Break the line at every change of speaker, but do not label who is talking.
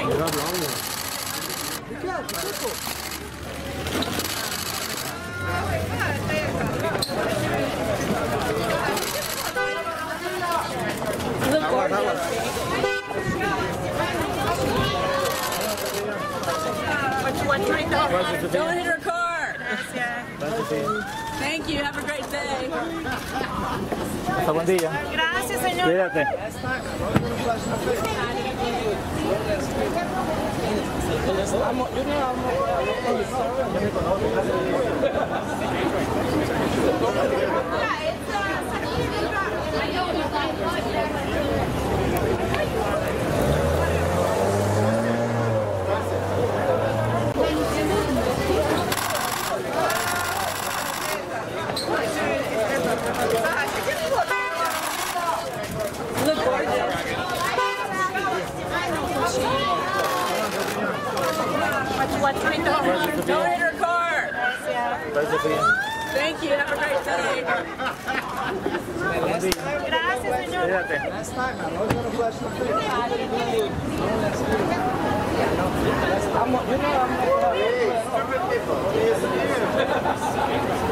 Don't hit her car. Thank you. Have a great day.
Hasta buen día.
Gracias, señor.
Cuídate.
Don't hit her car. Thank you. Have a great day.
Gracias, señor.
Cuídate.